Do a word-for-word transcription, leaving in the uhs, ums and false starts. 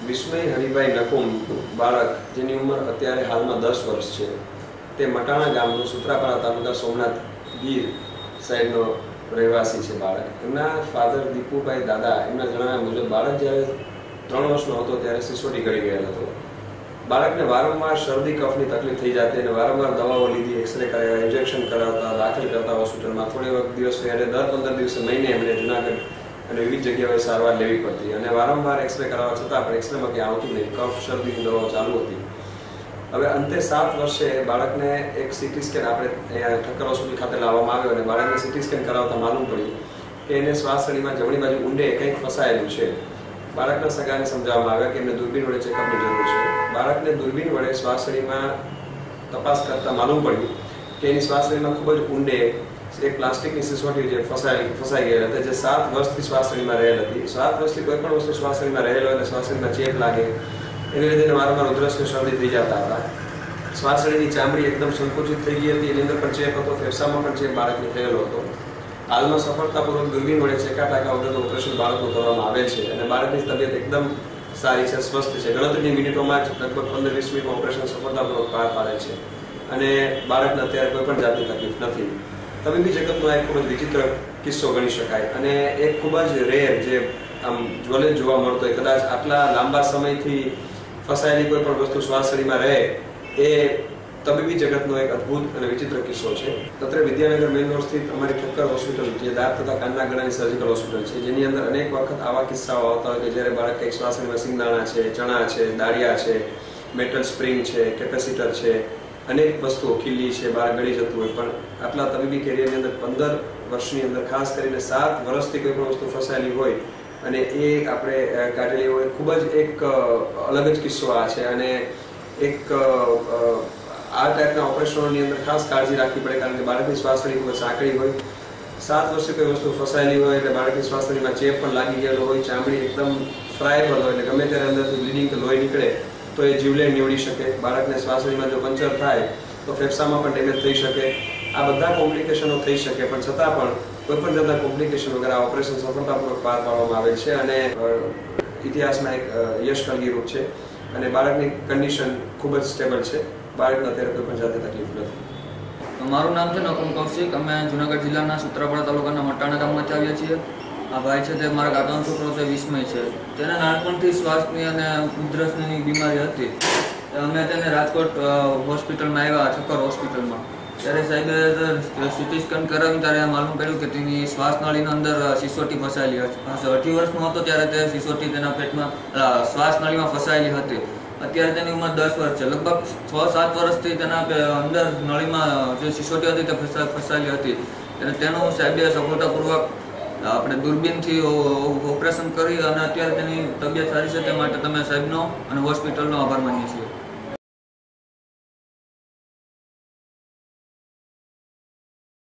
વિસ્મય હરિભાઈ નકુમ બાળક જેની ઉંમર અત્યારે હાલમાં દસ વર્ષ છે, તે મટાણા ગામનું સૂત્રાપાડા તાલુકા સોમનાથ ગીર સાઈડનો રહેવાસી છે. બાળક એમના ફાધર દીપુભાઈ દાદા એમના જણાવ્યા મુજબ બાળક જ્યારે ત્રણ વર્ષનો હતો ત્યારે સિસોટી ગળી ગયેલ હતો. બાળકને વારંવાર શરદી કફની તકલીફ થઈ જતી અને વારંવાર દવાઓ લીધી, એક્સરે કરાવ્યા, ઇન્જેક્શન કરાવતા, દાખલ કરતા હોસ્પિટલમાં. થોડી વખત દિવસ એટલે દર પંદર દિવસે મહિને એમને જુનાગઢ અને વિવિધ જગ્યાએ સારવાર લેવી પડતી અને વારંવાર એક્સરે કરાવવા છતાં પણ એક્સરેમાં ક્યાં આવતું નહીં. કફ શરદીની દવાઓ ચાલુ હતી. હવે અંતે સાત વર્ષે બાળકને એક સીટી સ્કેન આપણે અહીંયા ઠક્કર હોસ્પિટલ ખાતે લાવવામાં આવ્યો અને બાળકને સીટી સ્કેન કરાવતા માલુમ પડ્યું કે એને શ્વાસનળીમાં જમણી બાજુ ઊંડે કંઈક ફસાયેલું છે. બાળકના સગાને સમજાવવામાં આવ્યા કે એમને દૂરબીન વડે ચેકઅપની જરૂર છે. બાળકને દૂરબીન વડે શ્વાસનળીમાં તપાસ કરતા માલુમ પડ્યું કે એની શ્વાસનળીમાં ખૂબ જ ઊંડે એક પ્લાસ્ટિકની સિસોટી જે ફસાઈ ફસાઈ ગયેલ હતી, જે સાત વર્ષથી શ્વાસનળીમાં રહેલ હતી. સાત વર્ષથી કોઈ પણ વસ્તુ શ્વાસનળીમાં રહેલો એટલે શ્વાસનળીમાં ચેપ લાગે, એને લીધે વારંવાર ઉધરસની શરદી થઈ જતા હતા. શ્વાસનળીની ચામડી એકદમ સંકુચિત થઈ ગઈ હતી, એની અંદર પણ ચેપ હતો, ફેફસામાં પણ ચેપ બાળકને થયેલો હતો. હાલમાં સફળતાપૂર્વક દૂરબીન વડે ચેકા ટાકા વગરનું ઓપરેશન બાળકનું કરવામાં આવે છે અને બાળકની તબિયત એકદમ સારી છે, સ્વસ્થ છે. ગણતરીની મિનિટોમાં જ લગભગ પંદર વીસ મિનિટમાં ઓપરેશન સફળતાપૂર્વક પાર પાડે છે અને બાળકને અત્યારે કોઈ પણ જાતની તકલીફ નથી. તબીબી જગતનો એક ખૂબ જ વિચિત્ર કિસ્સો ગણી શકાય અને એક ખૂબ જ રેર જે આમ જ્વલે જોવા મળતો હોય. કદાચ આટલા લાંબા સમયથી ફસાયેલી કોઈ પણ વસ્તુ શ્વાસનળીમાં રહે એ તબીબી જગતનો એક અદ્ભુત અને વિચિત્ર કિસ્સો છે. અત્રે વિદ્યાનગર મેઇન રોડ સ્થિત અમારી ઠક્કર હોસ્પિટલ, જે દાંત તથા કાનના ગળાની સર્જિકલ હોસ્પિટલ છે, જેની અંદર અનેક વખત આવા કિસ્સાઓ આવતા હોય કે જ્યારે બાળક કંઈક શ્વાસનળીમાં સિંગદાણા છે, ચણા છે, દાળિયા છે, મેટલ સ્પ્રિંગ છે, કેપેસિટર છે, અનેક વસ્તુઓ ખીલી છે, બહાર ગળી જતું હોય. પણ આટલા તબીબી કેરિયરની અંદર પંદર વર્ષની અંદર ખાસ કરીને સાત વર્ષથી કોઈ પણ વસ્તુ ફસાયેલી હોય અને એ આપણે કાઢેલી હોય, ખૂબ જ એક અલગ જ કિસ્સો આ છે. અને એક આ ટાઈપના ઓપરેશનોની અંદર ખાસ કાળજી રાખવી પડે, કારણ કે બાળકની શ્વાસનળી ખૂબ જ સાંકડી હોય. સાત વર્ષે કોઈ વસ્તુ ફસાયેલી હોય એટલે બાળકની શ્વાસનળીમાં ચેપ પણ લાગી ગયેલો હોય, ચામડી એકદમ ફ્રાયેબલ હોય એટલે ગમે ત્યારે અંદરથી બ્લીડિંગ કે લોહી નીકળે તો એ જીવલેણ નીવડી શકે. બાળકને શ્વાસનળીમાં જો પંચર થાય તો ફેફસામાં પણ ડેમેજ થઈ શકે. આ બધા કોમ્પ્લિકેશનો થઈ શકે, પણ છતાં પણ કોઈ પણ જાતના કોમ્પ્લિકેશન વગર આ ઓપરેશન સફળતાપૂર્વક પાર પાડવામાં આવે છે અને ઇતિહાસમાં એક યશ કલગીરૂપ છે અને બાળકની કન્ડિશન ખૂબ જ સ્ટેબલ છે. બાળકને અત્યારે કોઈ પણ જાતની તકલીફ નથી. મારું નામ છે નકુમ કૌશિક. અમે જુનાગઢ જિલ્લાના સૂત્રાપાડા તાલુકાના મટાણા ગામમાંથી આવ્યા છીએ. આ ભાઈ છે તે મારા કાકાનો છોકરો છે, વિસ્મય છે. તેને નાનપણથી શ્વાસની અને ઉધરસની બીમારી હતી. અમે તેને રાજકોટ હોસ્પિટલમાં આવ્યા, ઠક્કર હોસ્પિટલમાં. ત્યારે સાહેબે સીટી સ્કેન કરાવ્યું ત્યારે માલુમ પડ્યું કે તેની શ્વાસનળીની અંદર સિસોટી ફસાયેલી હતી. અઢી વર્ષનો હતો ત્યારે તે સિસોટી તેના પેટમાં શ્વાસનળીમાં ફસાયેલી હતી. અત્યારે તેની ઉંમર દસ વર્ષ છે. લગભગ છ સાત વર્ષથી તેના અંદર નળીમાં જે સિસોટી હતી તે ફસાયેલી હતી અને તેનું સાહેબે સફળતાપૂર્વક આપણે દૂરબીનથી ઓપરેશન કરી અને અત્યારે તેની તબિયત સારી છે. તે માટે તમે સાહેબનો અને હોસ્પિટલનો આભાર માનીએ છીએ.